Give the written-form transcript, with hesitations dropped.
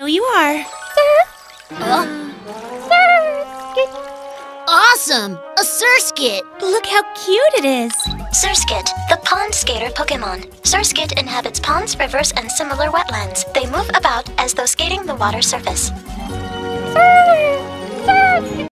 you are. Awesome! A Surskit! Look how cute it is. Surskit, the pond skater Pokemon. Surskit inhabits ponds, rivers, and similar wetlands. They move about as though skating the water surface.